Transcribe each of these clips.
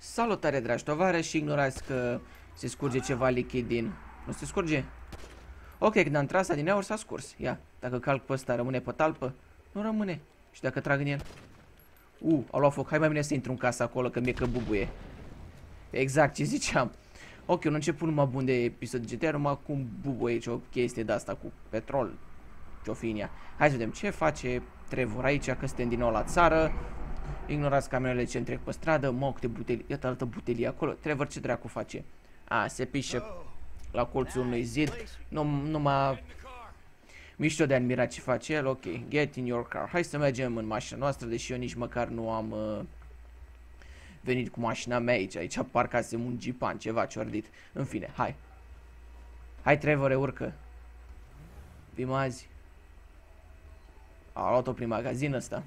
Salutare, dragi tovarăși, ignorați că se scurge ceva lichid din... Nu se scurge? Ok, când am tras din aur s-a scurs. Ia, dacă calc pe ăsta, rămâne pe talpă? Nu rămâne. Și dacă trag în el? Au luat foc. Hai mai bine să intru în casa acolo, că mie că bubuie. Exact ce ziceam. Ok, un început numai bun de episod GTA, numai cum bubuie aici o chestie de asta cu petrol. Ce-o fi în ea. Hai să vedem ce face Trevor aici, că suntem din nou la țară. Ignorați camerele ce îmi trec pe stradă. Mă, câte butelii. Iată altă butelie acolo. Trevor ce dracu face? Se pișe la colțul unui zid. Numai mișto de admirat ce face el. Ok, get in your car. Hai să mergem în mașina noastră, deși eu nici măcar nu am venit cu mașina mea aici. Aici parcasem un Jeepan, ceva ciordit. În fine, hai. Hai, Trevor, urcă. Vim azi. A luat-o prin magazin ăsta.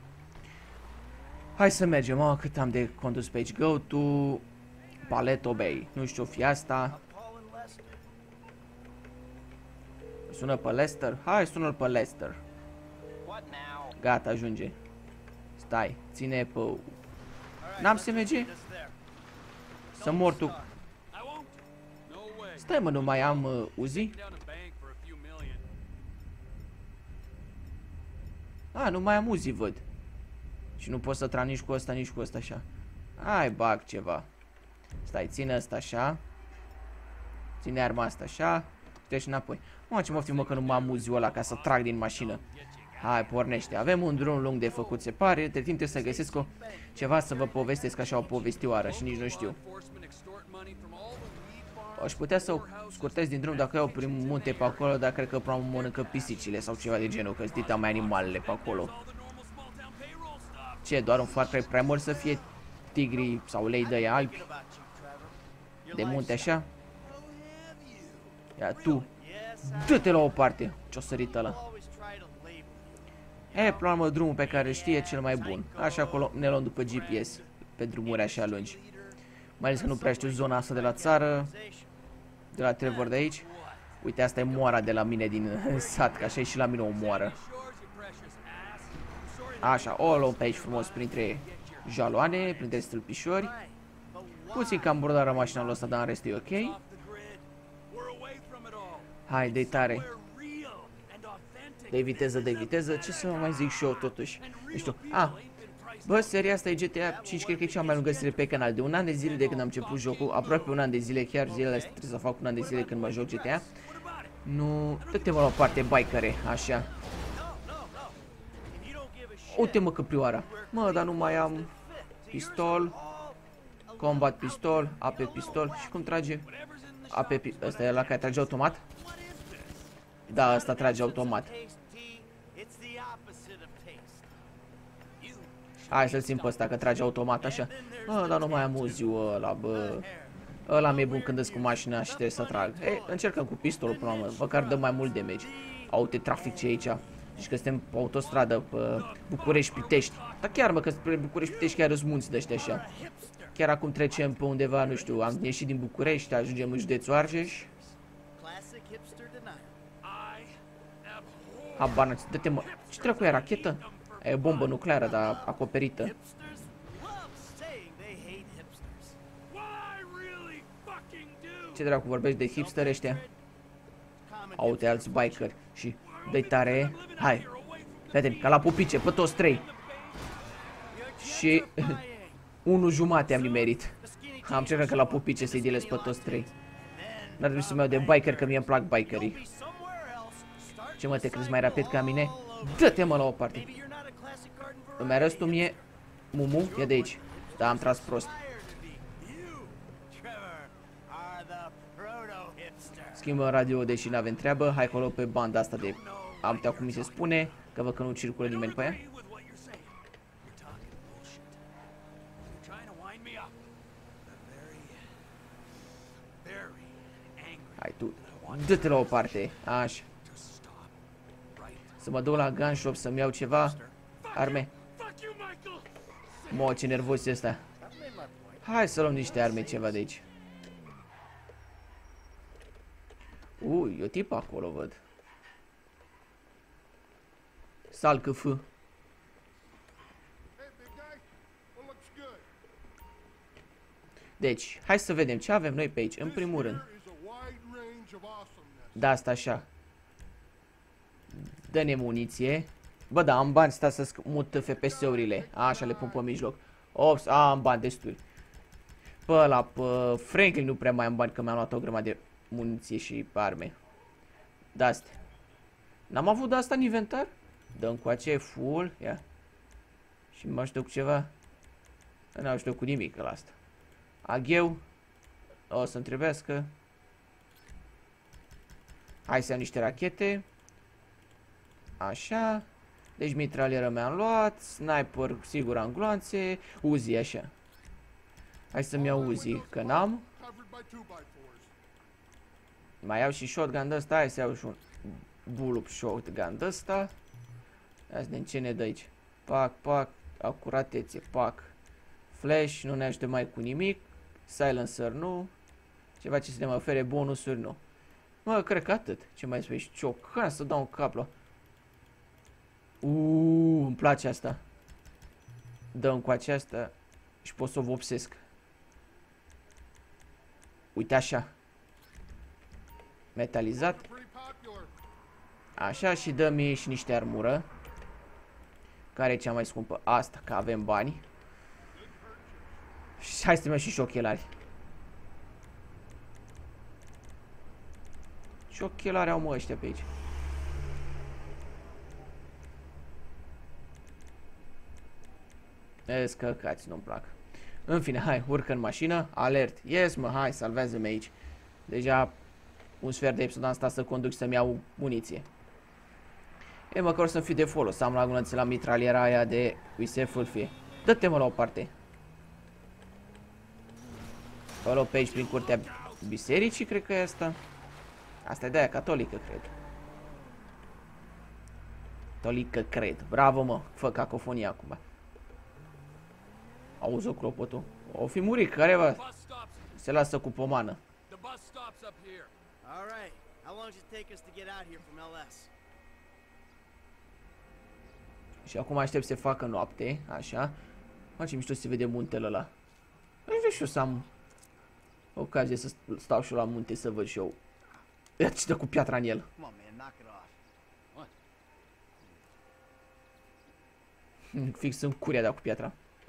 Hai să mergem, cât am de condus pe aici. Go to Paleto Bay. Nu știu, fi asta. Sună pe Lester? Hai, sună-l pe Lester. Gata, ajunge. Stai, ține pe... N-am SMG? Să mor tu. Stai, mă, nu mai am Uzi? Nu mai am Uzi, văd. Și nu pot să trag nici cu ăsta, nici cu ăsta așa. Hai, bag ceva. Stai, ține ăsta așa. Ține arma asta așa. Treci înapoi. Mă, ce moftim, mă, că nu mă am Uzi-ul ăla ca să trag din mașină. Hai, pornește. Avem un drum lung de făcut, se pare. Între timp trebuie să găsesc ceva să vă povestesc așa o povestioară și nici nu știu. Aș putea să o scurtez din drum dacă iau prin munte pe acolo, dar cred că probabil mănâncă pisicile sau ceva de genul, că știți mai animalele pe acolo. Ce, doar un Far Cry Primal să fie tigri sau lei de albi? De munte așa? Ia tu, dă-te la o parte. Ce-o sărit ăla. Până la urmă, drumul pe care știe cel mai bun. Așa acolo ne luăm după GPS, pe drumuri așa lungi. Mai ales că nu prea știu zona asta de la țară, de la Trevor de aici. Uite, asta e moara de la mine din sat, că așa e și la mine o moară. Așa, o luăm pe aici frumos printre jaloane, printre stâlpișori. Puțin cam bordară mașina lui ăsta, dar în rest e ok. Hai, dă-i tare. De viteză, ce să mai zic și eu totuși? Nu știu. Bă, seria asta e GTA 5, cred că e cea mai lungă serie pe canal. De un an de zile de când am început jocul, aproape un an de zile, chiar zilele astea trebuie să fac un an de zile când mă joc GTA. Nu, dă-te-mă la o parte, bikere, așa. Uite-mă căprioara. Mă, dar nu mai am pistol, combat pistol, AP pistol și cum trage? Ăsta e la care trage automat? Da, ăsta trage automat. Hai să-l țin pe ăsta, că trage automat așa. Dar nu mai am Uzi-ul ăla, bă. Ăla mi-e bun când îs cu mașina și trebuie să trag. Încercăm cu pistolul până la urmă, măcar dă mai mult damage. Uite trafic ce e aici. Deci că suntem pe autostradă, pe București-Pitești. Dar chiar, mă, că spre București-Pitești chiar sunt munți de-ăștia așa. Chiar acum trecem pe undeva, nu știu, am ieșit din București, ajungem în județul Argeș. Habar n-am, dă-te, mă. Ce dracu e, rachetă? E bombă nucleară, dar acoperită. Ce dracu vorbești de hipster ăștia? Uite alți bikeri și dă-i tare. Hai, vedem, ca la pupice, pe toți trei. Și 1,5 am nimerit. Am cercat că la pupice să-i dilez pe toți trei. N-ar trebui să-mi iau de biker, că mie îmi plac bikerii. Ce, mă, te crezi mai rapid ca mine? Dă-te, mă, la o parte. Îmi arăți tu mie Mumu? Ia de aici. Da, am tras prost. Schimbă radio, deși n-avem treabă. Hai acolo pe banda asta de... Am putea cum mi se spune, că văd că nu circulă nimeni pe ea. Hai tu, dă-te la o parte. Așa. Să mă duc la gun shop să-mi iau ceva. Arme. Mă, ce nervos e ăsta. Hai să luăm niște arme, ceva de aici. E o tipă acolo, văd. Salcă F. Deci, hai să vedem ce avem noi pe aici. În primul rând. Da, asta așa. Dă-ne muniție. Bă, da, am bani, sta să mut FPS-urile. Așa, le pun pe mijloc. Ops, am bani destui. Pă, la Franklin nu prea mai am bani, că mi-am luat o grămadă de muniție și arme. De-astea. N-am avut de asta în inventar? Dăm cu aceea full. Ia. Și mă ajută cu ceva? Nu ajută cu nimic la asta. Agheu. O să-mi trebuiască. Hai să iau niște rachete. Așa. Deci mitralieră mi-am luat. Sniper, sigur, am gloanțe. Uzi, așa. Hai să-mi iau Uzi, că n-am. Mai iau și shotgun de ăsta. Hai să iau și un bullpup shotgun de ăsta. Hai să vedem ce ne dă aici. Pac, pac, acuratețe, pac. Flash, nu ne ajută mai cu nimic. Silencer, nu. Ceva ce să ne mai ofere bonusuri, nu. Mă, cred că atât. Ce mai spui? Ciocan să dau un cap la... îmi place asta. Dăm cu aceasta și pot să o vopsesc. Uite așa. Metalizat. Așa, și dă-mi și niște armură. Care e cea mai scumpă? Asta, că avem bani. Și hai să mergem și ochelari. Și ochelari au, mă, ăștia pe aici. Ești căcați, nu-mi plac. În fine, hai, urcă în mașină. Alert. Yes, mă, hai, salvează-mi aici. Deja un sfert de episod am stat să conduc și să-mi iau muniție. E, măcar să-mi fi de folos. Am la glonțe la mitraliera aia de uiseful fie. Dă-te, mă, la o parte. Acolo pe aici, prin curtea bisericii, cred că e asta. Asta e de aia catolică, cred. Catolică, cred. Bravo, mă. Fă cacofonia acum. Auzi-o, clopotul. O fi murit careva. Se lasă cu pomană. Și acum aștept să facă noapte. Așa. Face mișto să se vede muntele ăla. Aș vrea și eu să am ocazie să stau și eu la munte să văd și eu. Ia ce dă cu piatra în el. Fix în curia de cu piatra.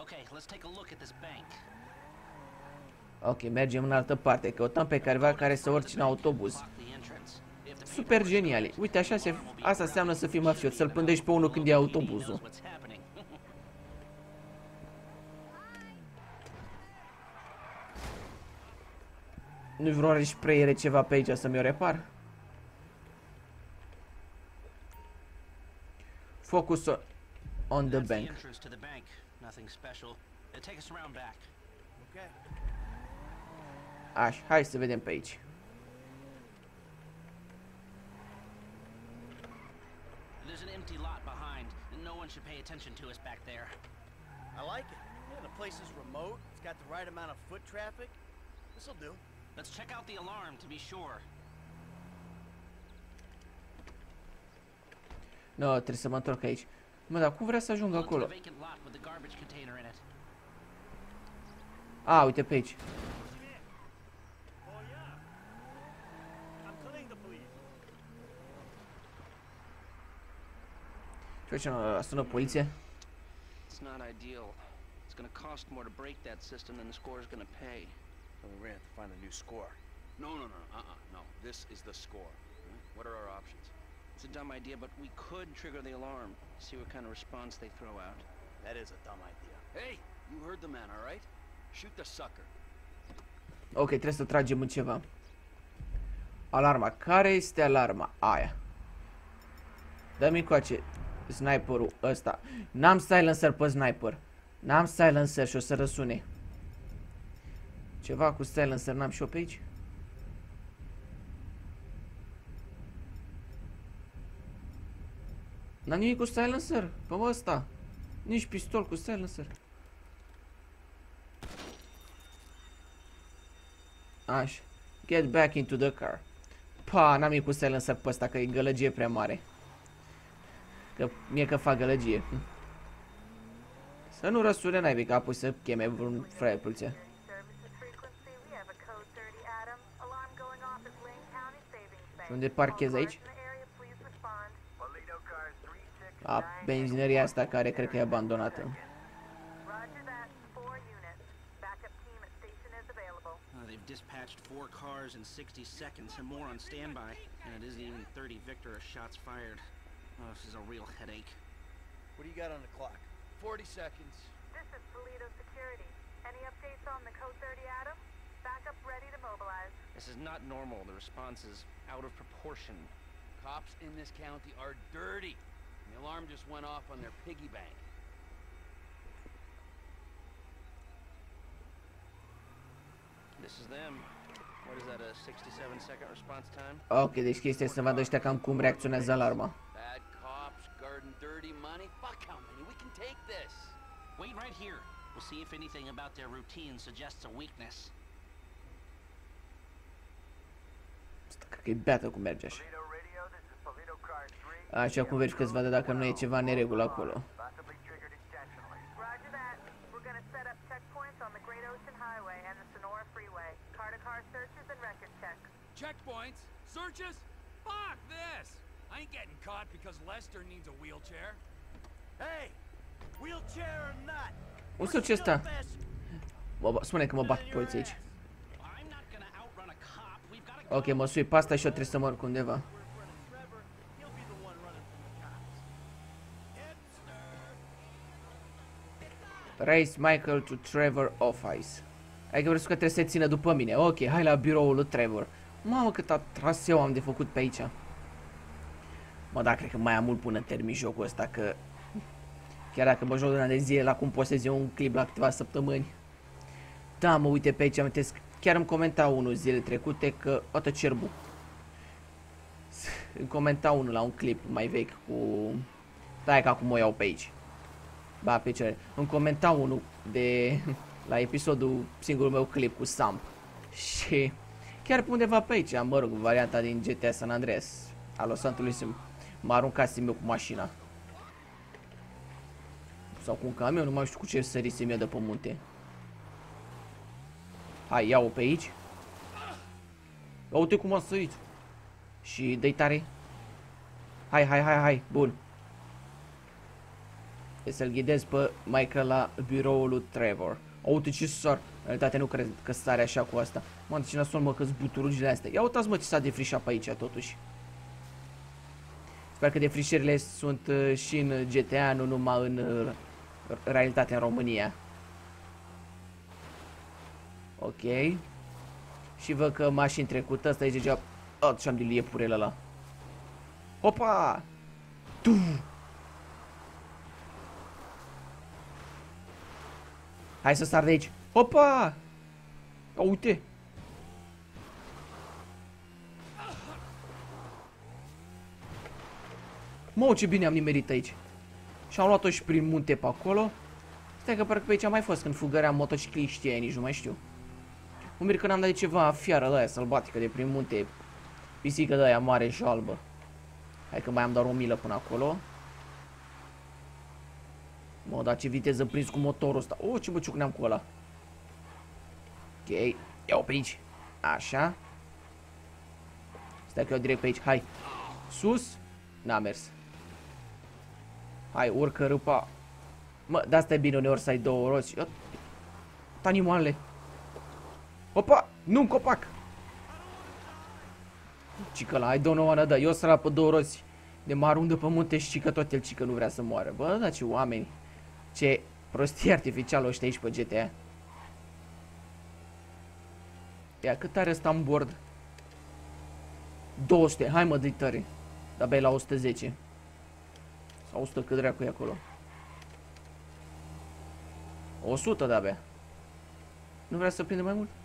Ok, mergem în altă parte. Căutăm pe careva care să urci în autobuz. Super geniale. Uite, așa asta înseamnă să fii mafiot, să-l pândești pe unul când e autobuzul. Nu-i vreo respreiere ceva pe aici să mi-o repar? Focus on the bank. Așa, hai să vedem pe aici. Let's check out the alarm to be sure. No, trebuie să mă întorc aici. Mă, dar cum vrea să ajung acolo? A, uite pe aici. Ce facem? Sună poliție? It's not ideal. It's gonna cost more to break that system than the score is gonna pay. So we're gonna have to find a new score. No. This is the score. What are our options? It's a dumb idea, but we could trigger the alarm. See what kind of response they throw out. That is a dumb idea. Hey, you heard the man, all right? Shoot the sucker. Ok, trebuie să tragem în ceva. Alarma. Care este alarma? Aia. Dă-mi încoace sniperul ăsta. N-am silencer pe sniper. N-am silencer și o să răsune. Ceva cu silencer n-am și eu pe aici? N-am nimic cu silencer. Pe ăsta. Nici pistol cu silencer. Așa. Get back into the car. Pa, n-am nimic cu silencer pe ăsta, că e gălăgie prea mare. Că mie că fac gălăgie. Să nu răsune naibii, că apoi să cheme vreun fraier poliția. Și unde parchez aici? A, benzinăria asta care cred că e abandonată. They've dispatched 4 cars in 60 seconds and more on standby, and it isn't even 30 Victor or shots fired. Oh, this is a real headache. What do you got on the clock? 40 seconds. This is Toledo Security. Any updates on the Code 30 Adam? Backup ready to mobilize. This is not normal. The response is out of proportion. Cops in this county are dirty. The alarm just went off on their piggy bank. This is them. What is that, a 67-second response time? Ok, deci chestia să vadă ăștia cam cum reacționează alarma. Bad cops guarding dirty money. Fuck how many. We can take this. Wait right here. We'll see if anything about their routine suggests a weakness. Asta cred că e beată cum merge așa. Așa cum verifică să vadă dacă nu e ceva neregulă acolo. Roger that. We're gonna set up checkpoints on the Great Ocean Highway and the Sonora Freeway. Car-to-car searches and record checks. Checkpoints? Searches? Fuck this! I ain't getting caught because Lester needs a wheelchair. Hey! Wheelchair or not? Un să ce ăsta? Spune că mă bat poliția aici. I'm not gonna outrun a cop. We've got to Ok, mă sui pe asta și eu trebuie să mă urc undeva. Race Michael to Trevor Office. Adică vreau că trebuie să țină după mine. Ok, hai la biroul lui Trevor. Mamă, cât traseu am de făcut pe aici. Mă, da, cred că mai am mult până termin jocul ăsta, că chiar dacă mă joc de un an de zile, la cum postez eu un clip la câteva săptămâni. Da, mă, uite pe aici, amintesc, chiar îmi comenta unul zile trecute că, oată cerbu. Îmi comenta unul la un clip mai vechi cu... Da, că acum o iau pe aici. Ba, pe ce? Îmi comenta unul de... la episodul, singurul meu clip cu Samp. Și chiar pe undeva pe aici, mă rog, varianta din GTA San Andreas a Los Santos, m-a aruncat eu cu mașina. Sau cu un camion, nu mai știu cu ce sărisem eu de pe munte. Hai, ia-o pe aici. Ia uite cum a sărit. Și dă-i tare. Hai, bun. E să-l ghidez pe Michael la biroul lui Trevor. Uite ce sar. În realitate nu cred că sare așa cu asta. Mă, de ce nasol, mă, că-s buturugile astea. Ia uitați, mă, ce s-a defrișat pe aici, totuși. Sper că defrișările sunt și în GTA, nu numai în realitate în România. Ok. Și văd că mașini trecută, ăsta e deja... Oh, ce-am de liepurele ăla. Hopa! Tu! Hai să sar de aici. Hopa! Uite! Mă, ce bine am nimerit aici. Și am luat-o și prin munte pe acolo. Stai că parcă pe aici am mai fost când fugăream motocicliștii aia, nici nu mai știu. Mă mir că n-am dat de ceva fiară de aia sălbatică de prin munte. Pisică de aia mare și albă. Hai că mai am doar o milă până acolo. Mă, dar ce viteză prins cu motorul ăsta. Oh, ce băciucneam cu ăla. Ok, ia-o pe aici. Așa. Stai că eu direct pe aici, hai. Sus. N-a mers. Hai, urcă râpa. Mă, de asta e bine uneori să ai două roți. Animalele. Opa, nu-mi copac. Cică la, I don't know wanna da. Eu săra pe două roți. De mă arundă pe munte și cică tot el, cică nu vrea să moară. Bă, da, ce oameni. Ce prostie artificială ăștia aici pe GTA. Ia, cât are ăsta în bord? 200, hai mă, dă-i tare. De-abia e la 110. Sau 100 cât dracu e acolo. 100 de-abia. Nu vrea să prinde mai mult?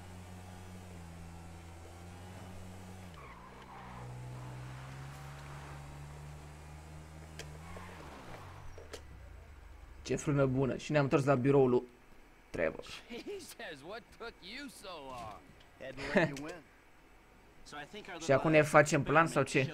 Ce frână bună. Și ne-am întors la biroul lui Trevor. Jesus, what took you so long? Had to let you win. So I think our Și acum ne facem plan sau ce?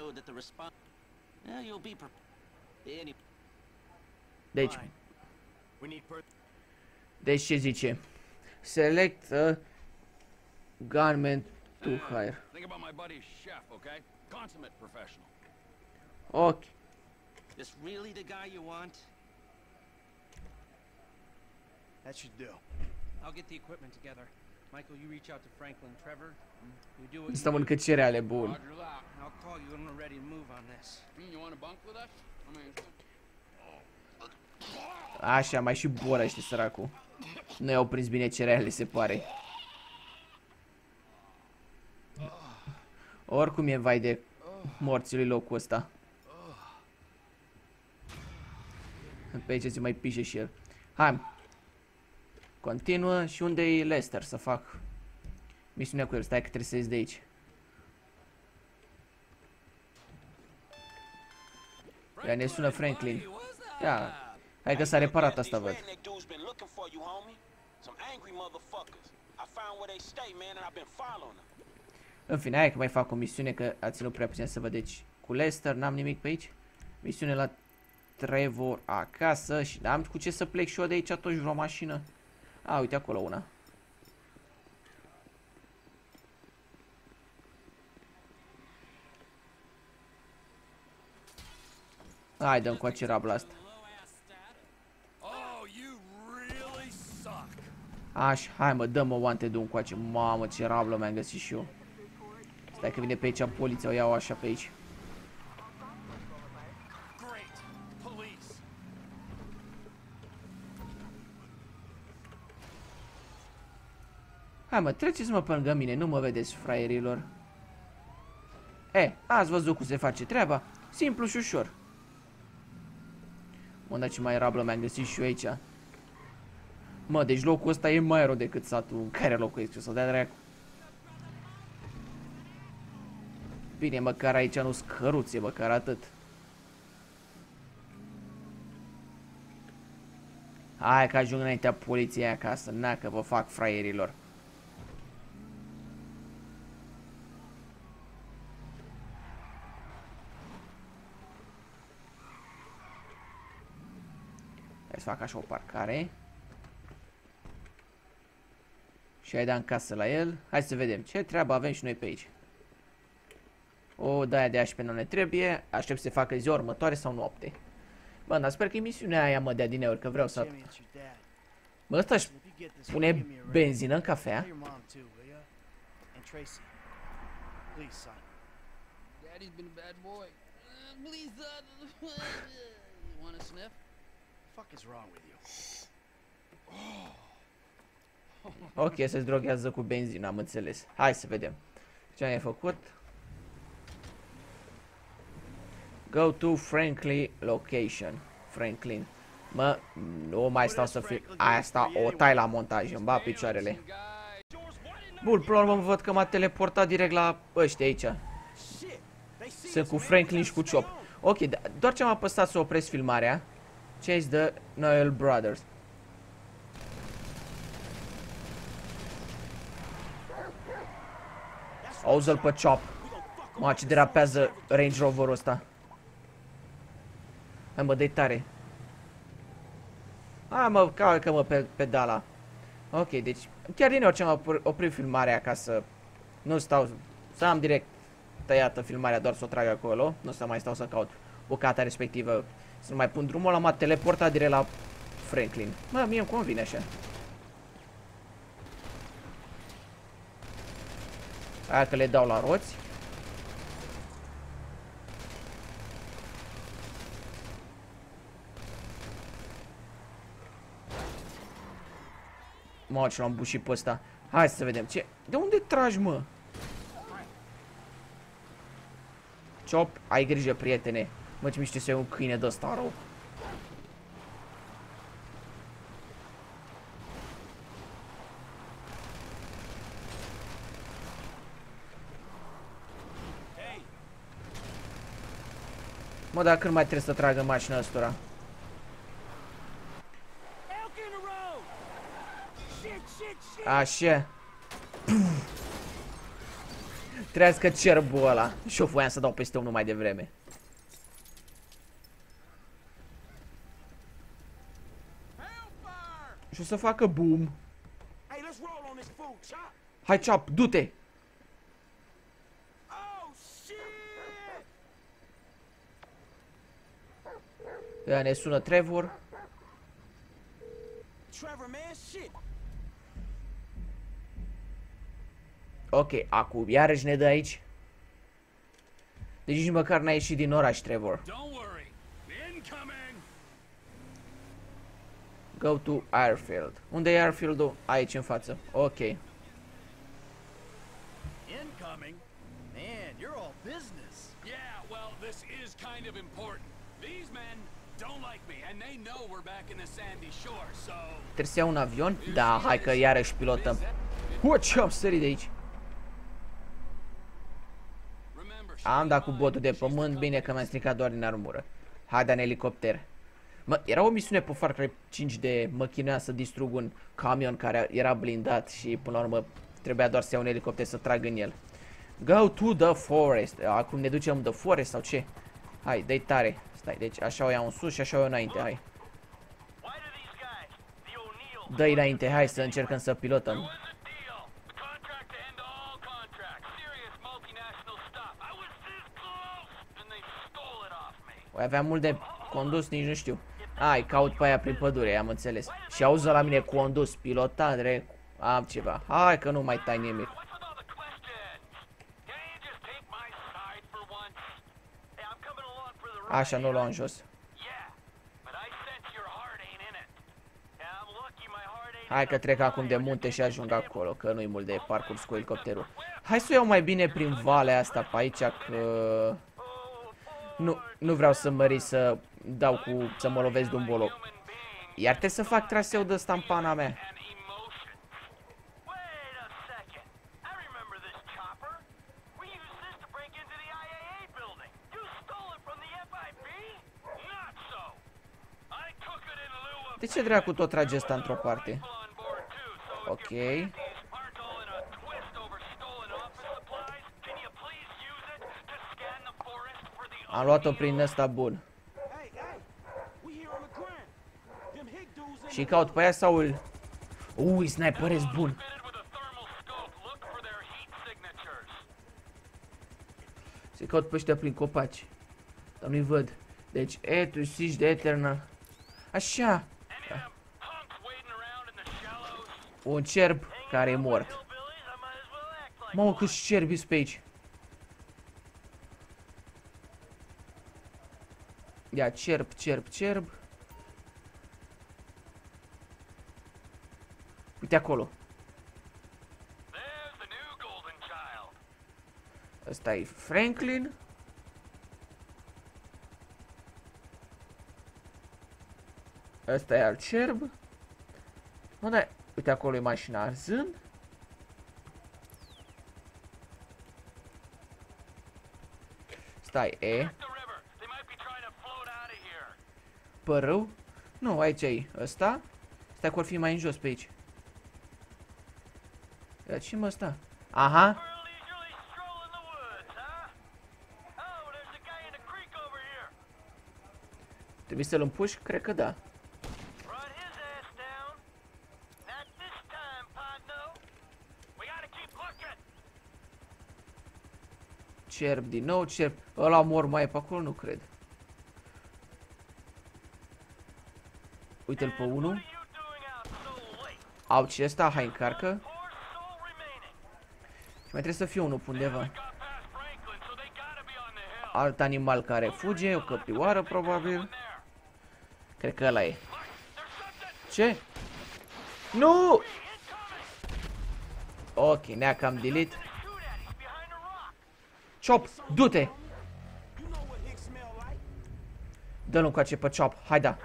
Deci, We need deci ce zice? Select a gunman To hire. Think about my buddy Chef, okay? Consummate professional. Ok. This really the guy you want? That should do. I'll get the equipment together. Michael, you reach out to Franklin. Trevor, you do what you Asta do. mănâncă cereale, bun. Roger that. I'll call you when we're ready to move on this. You want to bunk with us? I mean, Așa, mai și Bora, știi, săracul. Nu i-au prins bine cereale, se pare. Oricum e vai de morții lui locul ăsta. Pe aici se mai pișe și el. Hai. Continuă. Și unde e Lester să fac misiunea cu el? Stai că trebuie să ies de aici. Ia, ne sună Franklin. Ia, hai că s-a reparat asta, văd. În fine, hai că mai fac o misiune, că a ținut prea puțin să văd. Deci, cu Lester n-am nimic pe aici. Misiune la Trevor acasă și n-am cu ce să plec și eu de aici, toți vreo mașină. A, uite acolo una. Hai, dăm cu ace rabla asta. Așa, hai mă, dă-mă wanted un coace. Mamă, ce rablă mi-am găsit și eu. Stai că vine pe aici poliția, o iau așa pe aici. Hai mă, treceți-mă pe lângă mine, nu mă vedeți, fraierilor. Ați văzut cum se face treaba? Simplu și ușor. Mă, dar ce mai rablă mi-am găsit și eu aici. Mă, deci locul ăsta e mai rău decât satul în care locuiesc eu, să dea dracu. Bine, măcar aici nu-s căruțe, măcar atât. Hai că ajung înaintea poliției acasă, na că vă fac fraierilor. Hai să fac așa o parcare. Și ai dat în casă la el. Hai să vedem ce treabă avem și noi pe aici. O, de-aia de aș pe nu ne trebuie. Aștept să se facă ziua următoare sau noapte. Bă, dar sper că e misiunea aia, mă, de adineori, că vreau să... Mă, ăsta își pune benzină în cafea. Daddy's been a bad boy. Please, you want a sniff? Fuck is wrong with you? Ok, se-ți droghează cu benzină, am înțeles. Hai să vedem. Ce ai făcut? Go to Franklin location. Franklin. Mă, nu mai stau să fiu... Asta o tai la montaj, îmi bat picioarele. Bun, până la urmă văd că m-a teleportat direct la ăștia aici. Sunt cu Franklin și cu Chop. Ok, doar ce am apăsat să opresc filmarea. Chase the Noel Brothers. Auzi-l pe Chop. Mă, ce derapează Range Rover-ul ăsta. Hai mă, dă-i tare. Hai mă, calcă-mă pe pedala. Ok, deci chiar din orice am oprit filmarea ca să nu stau, să am direct tăiată filmarea, doar să o trag acolo. Nu să mai stau să caut bucata respectivă, să nu mai pun drumul ăla, m-a teleportat direct la Franklin. Mă, mie îmi convine așa. Aia că le dau la roți. Mă, ce l-am bușit pe ăsta. Hai să vedem ce... De unde tragi, mă? Chop, ai grijă, prietene. Mă, ce miște să iau un câine de ăsta rău. Mă, dar când mai trebuie să tragă mașina ăstora? Așa. Trească cerbul ăla. Și-o voiam să dau peste unul mai devreme. Și o să facă boom. Hai, Chop, du-te! Ăia ne sună Trevor. Trevor, man, shit. Ok, acum iarăși ne dă aici. Deci nici măcar n-a ieșit din oraș, Trevor. Don't worry. Incoming. Go to airfield. Unde e airfield-ul? Aici în față. Ok. Incoming? Man, you're all business. Yeah, well, this is kind of important. These men don't like me, and they know we're back in the sandy shore, so... Trebuie să iau un avion? Da, hai că iarăși pilotăm. Ce am sărit de aici? Am dat cu botul de pământ, bine că mi-am stricat doar din armură. Hai, da, în elicopter. Mă, era o misiune pe Far Cry 5 de mă chinuia să distrug un camion care era blindat și până la urmă trebuia doar să iau un elicopter să trag în el. Go to the forest. Acum ne ducem the forest sau ce? Hai, dă-i tare. Stai, deci așa o iau în sus și așa o iau înainte, hai. Dă-i înainte, hai să încercăm să pilotăm. O aveam mult de condus, nici nu știu. Ai, caut pe aia prin pădure, am înțeles. Și auzi la mine condus, pilotat, am ceva. Hai că nu mai tai nimic. Așa, nu o luam jos. Hai că trec acum de munte și ajung acolo, că nu-i mult de parcurs cu elicopterul. Hai să o iau mai bine prin valea asta pe aici, că... Nu vreau să mă risc să dau cu... să mă lovesc de un boloc. Iar trebuie să fac traseu de ăsta în pana mea. De ce dracu tot trage ăsta într-o parte? Ok. Am luat-o prin ăsta bun. Și caut pe aia sau îl... Ui, sniperez bun. Se caut pe ăștia prin copaci. Dar nu-i văd. Deci, tu sici de Eternal. Așa. Un cerb care e mort. Mamă, câți cerbi pe aici. Ia, cerb, cerb, cerb. Uite acolo. Ăsta e Franklin. Ăsta e al cerb. Mă, da, uite acolo e mașina arzând. Stai, E. Părău? Nu, aici e ăsta. Stai că or fi mai în jos pe aici. Ia, ce mă ăsta? Aha. Trebuie să-l împuși? Cred că da. Cerb din nou, cerb. Ăla mor mai e pe acolo? Nu cred. Uite-l pe unul. Au, ce ăsta? Hai, încarcă. Și mai trebuie să fie unul pe undeva. Alt animal care fuge, o căprioară probabil. Cred că ăla e. Ce? Nu! Ok, ne-a cam delete. Chop, du-te! Dă-l încoace pe Chop, hai da.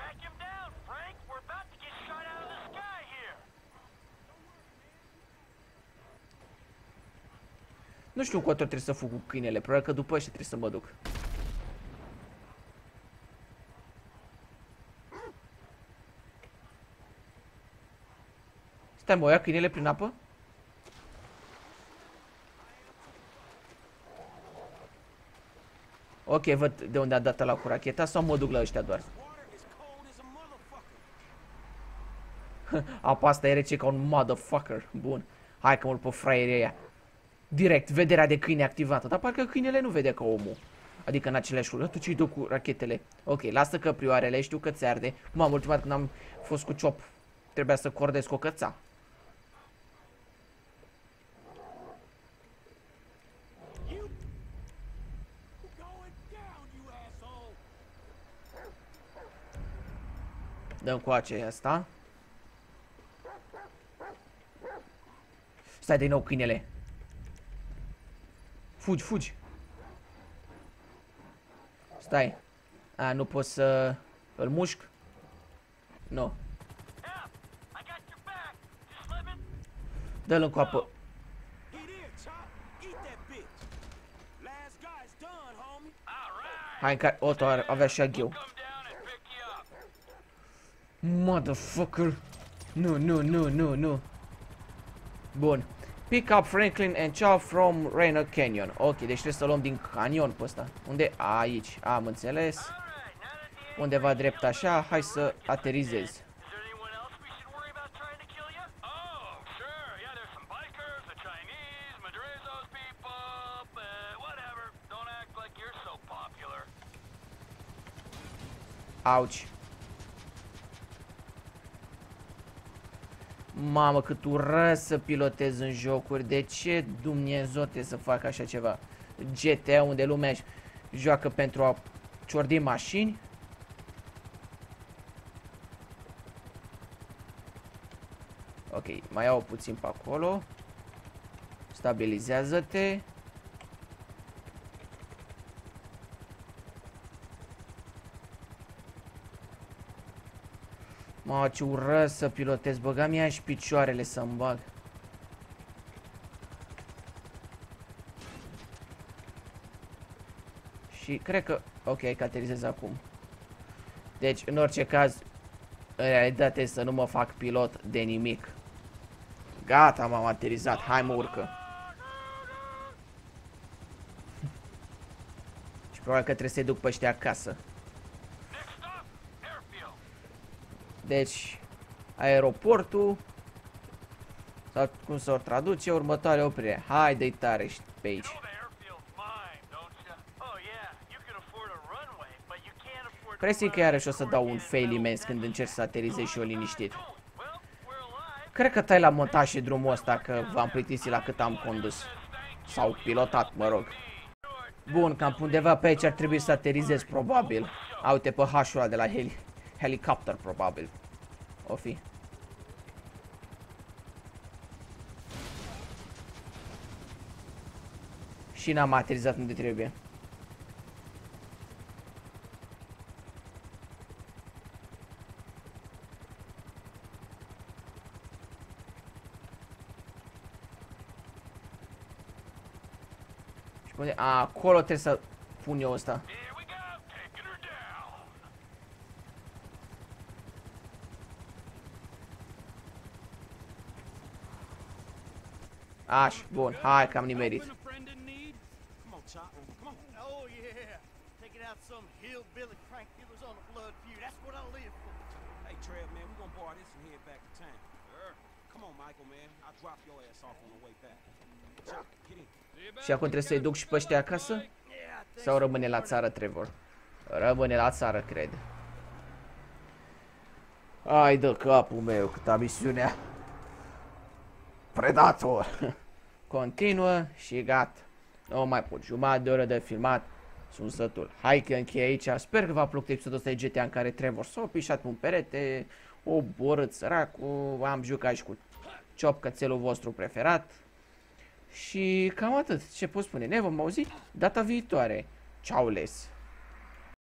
Nu știu încotro trebuie să fug cu câinele, probabil că după ăștia trebuie să mă duc. Stai, mă, o ia câinele prin apă? Ok, văd de unde a dat ăla cu racheta sau mă duc la ăștia doar? Apa asta e rece ca un motherfucker. Bun. Hai că mă pe fraierii aia. Direct, vederea de câine activată. Dar parcă câinele nu vede ca omul. Adică în aceleași locuri. Tu ce-i dă cu rachetele? Ok, lasă căprioarele, știu că ți arde. Mamă, ultima dată când am fost cu ciop, trebuia să cordez cu o căța. Dăm cu aceea asta. Stai din nou câinele. Fugi, fugi. Stai. A, nu pot să îl mușc? Nu. Dă-l în coapă. Hai, că Otto avea și agheu. Motherfucker. Nu, nu, nu, nu, nu. Bun. Pick up Franklin and Chow from Rainer Canyon. Ok, deci trebuie să luăm din canion pe ăsta. Unde? Aici. Am înțeles. Undeva drept așa. Hai să aterizez. Auci. Mamă, cât urăsc să pilotez în jocuri. De ce Dumnezeu trebuie să fac așa ceva? GTA, unde lumea joacă pentru a ciordi mașini. Ok, mai iau puțin pe acolo. Stabilizează-te. Mă, ce urăsc să pilotez, băga mi-a și picioarele să-mi bag. Și cred că... Ok, că aterizez acum. Deci, în orice caz, în realitate să nu mă fac pilot de nimic. Gata, m-am aterizat, hai mă urcă. Și probabil că trebuie să-i duc pe ăștia acasă. Deci, aeroportul, sau cum să o traduce, următoarea oprire. Hai, dă-i tare și pe aici. Presimt că iarăși o să dau un fail imens când încerc să aterizez și eu liniștit. Cred că tai la montaj și drumul ăsta, că v-am plictisit la cât am condus. Sau pilotat, mă rog. Bun, cam undeva pe aici ar trebui să aterizez, probabil. A, uite, pe H-ul ăla de la helicopter, probabil. O fi. Și n-am aterizat unde trebuie. Și unde? A, acolo trebuie să pun eu ăsta. Aș, bun, hai că am nimerit. Oh yeah, taking out some hillbilly crank dealers on a blood feud. That's what I live for. Hey Trev, man, we gonna borrow this and head back to town. Sure. Come on, Michael, man. I'll drop your ass off on the way back. Chop, get in. Și acum trebuie să-i duc și pe ăștia acasă? Sau rămâne la țară, Trevor? Rămâne la țară, cred. Ai de capul meu, câta misiunea. Predator. Continuă și gata. Nu mai pot. Jumătate de oră de filmat. Sunt sătul. Hai că închei aici. Sper că v-a plăcut episodul ăsta de GTA în care Trevor s-a pișat pe un perete. O borât săracul. Am jucat și cu Chop, cățelul vostru preferat. Și cam atât. Ce pot spune? Ne vom auzi data viitoare. Ciao les.